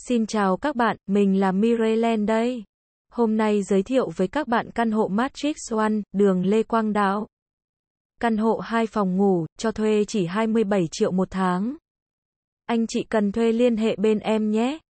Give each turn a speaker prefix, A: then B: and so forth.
A: Xin chào các bạn, mình là Mirelen đây. Hôm nay giới thiệu với các bạn căn hộ Matrix One, đường Lê Quang Đạo. Căn hộ 2 phòng ngủ, cho thuê chỉ 27 triệu một tháng. Anh chị cần thuê liên hệ bên em nhé.